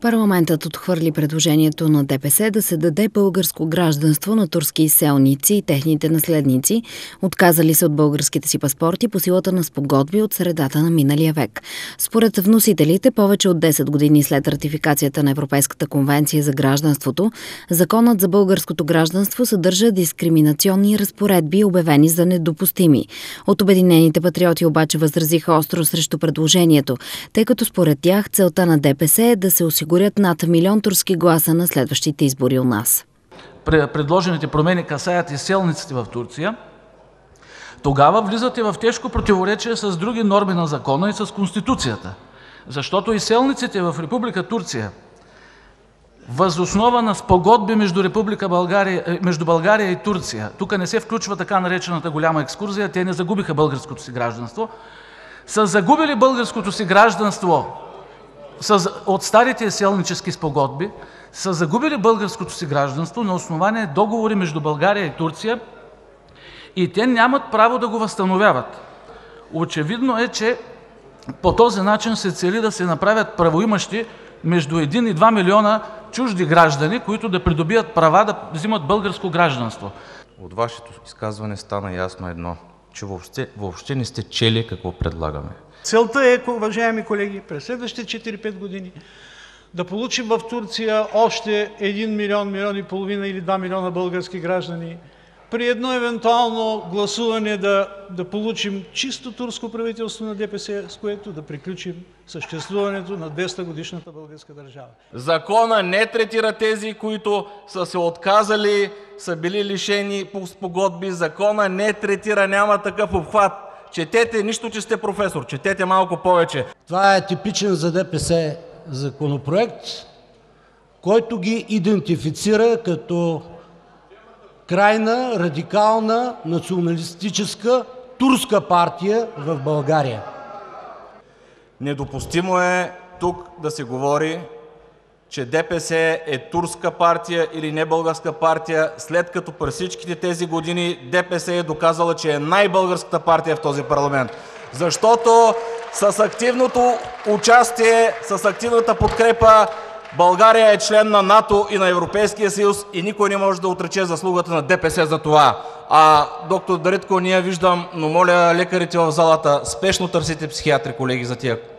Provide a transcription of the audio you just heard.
Парламентът отхвърли предложението на ДПС да се даде българско гражданство на турски изселници и техните наследници, отказали се от българските си паспорти по силата на спогодби от средата на миналия век. Според вносителите, повече от 10 години след ратификацията на Европейската конвенция за гражданството, законът за българското гражданство съдържа дискриминационни разпоредби, обявени за недопустими. От Обединените патриоти обаче възразиха остро срещу предложението, тъй като според тях целта на ДПС е да се осигурят над 1 милион турски гласа на следващите избори у нас. Предложените промени касаят изселниците в Турция, тогава влизате в тежко противоречие с други норми на закона и с Конституцията. Защото изселниците в Република Турция, въз основа на спогодби между България и Турция, тук не се включва така наречената голяма екскурзия, те не загубиха българското си гражданство, са загубили българското си гражданство от старите изселнически спогодби, са загубили българското си гражданство на основание договори между България и Турция и те нямат право да го възстановяват. Очевидно е, че по този начин се цели да се направят правоимащи между 1 и 2 милиона чужди граждани, които да придобият права да взимат българско гражданство. От вашето изказване стана ясно едно, че въобще не сте чели какво предлагаме. Целта е, уважаеми колеги, през следващите 4-5 години да получим в Турция още 1 милион, милион и половина или 2 милиона български граждани. При едно евентуално гласуване да получим чисто турско правителство на ДПС, с което да приключим съществуването на 200-годишната българска държава. Закона не третира тези, които са се отказали, са били лишени по спогодби. Закона не третира, няма такъв обхват. Четете, нищо, че сте професор, четете малко повече. Това е типичен за ДПС законопроект, който ги идентифицира като крайна, радикална, националистическа, турска партия в България. Недопустимо е тук да се говори, че ДПС е турска партия или не българска партия, след като през всичките тези години ДПС е доказала, че е най-българската партия в този парламент. Защото с активното участие, с активната подкрепа България е член на НАТО и на Европейския съюз и никой не може да отрече заслугата на ДПС за това. Доктор Дариткова, не я виждам, но моля лекарите в залата, спешно търсите психиатри, колеги, за тия